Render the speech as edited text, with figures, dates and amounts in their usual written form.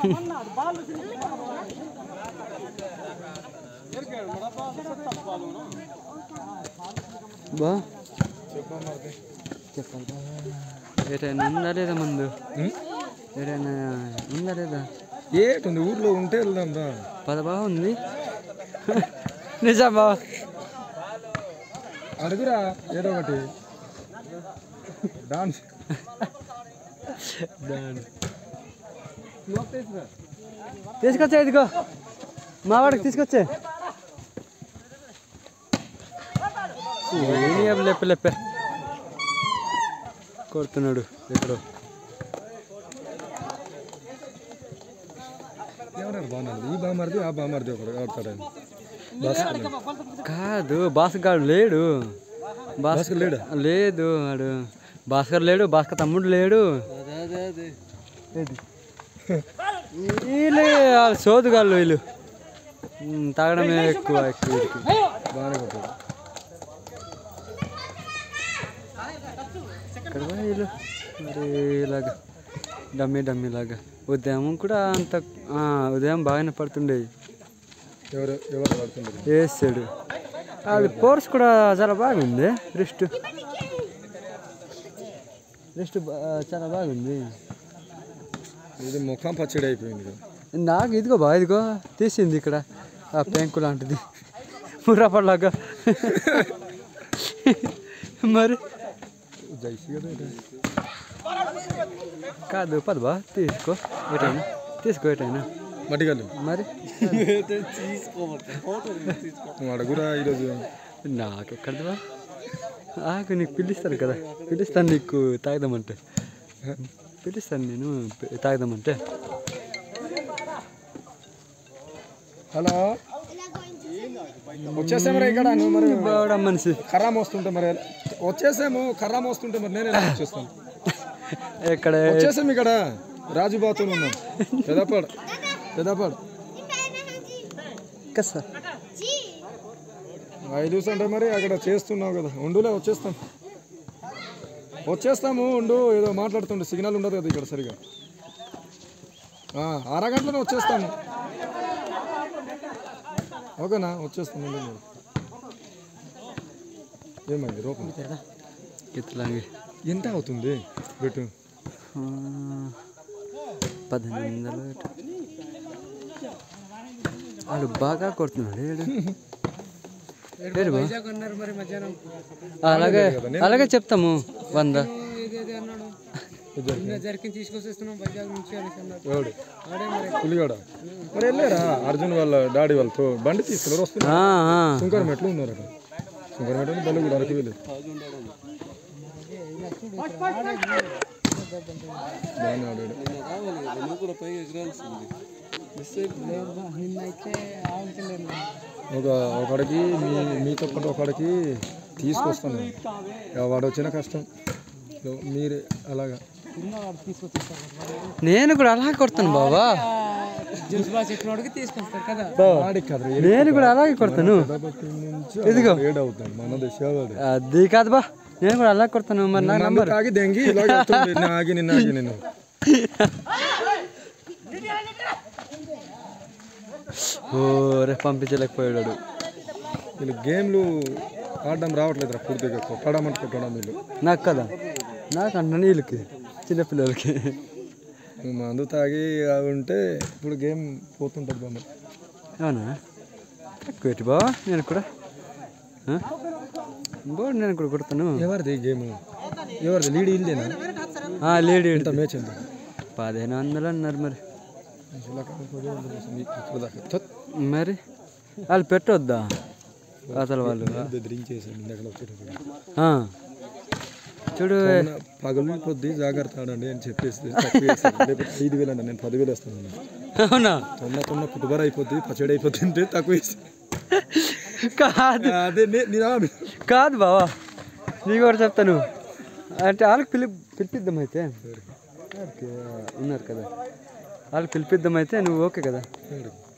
బా చెప్పాలి ఏటైనా ఉందా లేదా ముందు ఏటైనా ఉందా లేదా ఏటుంది ఊర్లో ఉంటే వెళ్దాం రా పద బాగుంది నిజం బావ అడుగురా ఏదో ఒకటి డాన్స్ తీసుకొచ్చే ఇదిగో మా వాడికి తీసుకొచ్చే లెప్ప లెప్పే కొడుతున్నాడు ఎక్కడో ఎవరు బాగున్నారు ఈ బామర్ది ఆ బామర్ది ఒకరు ఆడతాడని కాదు భాస్కర్ లేడు భాస్కర్ లేడు లేదు వాడు భాస్కర్ లేడు భాస్కర్ తమ్ముడు లేడు వీళ్ళు సోదుగాళ్ళు వీళ్ళు తాగడమే ఎక్కువ బాగానే కొట్టాడు ఇక్కడ వీళ్ళు మరి ఇలాగా డమ్మీ లాగా ఉదయం కూడా అంత ఉదయం బాగానే పడుతుండేవి ఎవరు పడుతుంది వేసాడు అది కోర్స్ కూడా చాలా బాగుంది రెస్ట్ చాలా బాగుంది ఇది ముఖం పచ్చడి అయిపోయింది కదా నాకు ఇదిగో బా ఇదిగో తీసింది ఇక్కడ ఆ పెంకు లాంటిది ముర్రాపడలాగా మరి కాదు పద బా తీసుకో ఏటైనా మట్టిగల్లు మరి అడుగురా ఈరోజు నాకెక్కడది బా ఆకు నీకు పిలుస్తాను కదా పిలుస్తాను నీకు తాగుదామంటే పిలుస్తాను నేను తాగుదామంటే హలో వచ్చేసామరా ఇక్కడ నువ్వు మరి బాగా మనిషి ఖరామ్ వస్తుంటే మరి వచ్చేసాము ఖరామ్ వస్తుంటే మరి నేను ఎలా వచ్చేస్తాను ఎక్కడ వచ్చేసాము ఇక్కడ రాజుబాతో ఉన్నాం పెదపాడు కసా 5 ദിവസം అంటే మరి అక్కడ చేస్తున్నావు కదా ఉండులే వచ్చేస్తాము ఉండు ఏదో మాట్లాడుతుండే సిగ్నల్ ఉండదు కదా ఇక్కడ సరిగా అరగంటలోనే వచ్చేస్తాము ఓకేనా వచ్చేస్తాము ఏమైంది రూపం ఎంత అవుతుంది బెట్టు 1800 వాళ్ళు బాగా కొడుతున్నాడు అలాగే చెప్తాము 100 పులిగాడ మరి వెళ్ళారా అర్జున్ వాళ్ళ డాడీ వాళ్ళతో బండి తీసుకున్నారు వస్తున్నారు సుంకరమెట్లు ఉన్నారు అక్కడ సుంకరమెట్లు బల్లి కూడా అరకు వెళ్ళారు బాగానే ఆడాడు ఒకడికి మీతో పాటు ఒకడికి తీసుకొస్తాను వాడు వచ్చిన కష్టం మీరు అలాగా నేను కూడా అలాగే కొడతాను బాబా నేను కూడా అలాగే కొడతాను ఇదిగో అది కాదు బా నేను కూడా అలాగే కొడతాను మరి నా నంబర్ ఆగి దెంగి ఆగి నేను ఓరే పంపించలేకపోయాడు వీళ్ళు గేమ్లు ఆడడం రావట్లేదు పూర్తిగా కొట్టడం వీళ్ళు నాకు కదా నాకు అన్న వీళ్ళకి చిన్నపిల్లలకి మందు తాగి ఉంటే ఇప్పుడు గేమ్ పోతుంటుంది బామ్మ అవునా పెట్టి బావా నేను కూడా నేను కూడా కొడతాను ఎవరిది గేమ్ ఎవరిది లీడ్ ఇల్లేనా లీడ్ ఎంత మ్యాచ్ ఎంత 1500 అన్నారు మరి వాళ్ళు పెట్టొద్దా అసలు వాళ్ళు చూడు పగలు కొద్ది జాగ్రత్త ఆడండి అని చెప్పేసి 5,000 అండి నేను 10,000 వేస్తాను అవునా తొన్న కుటుంబర్ అయిపోద్ది పచ్చడి అయిపోద్ది అంటే తక్కువ కాదు అదే కాదు బావా నీకు కూడా చెప్తాను అంటే వాళ్ళకి పిలిపిద్దాం అయితే ఉన్నారు కదా వాళ్ళకి పిలిపిద్దాం అయితే నువ్వు ఓకే కదా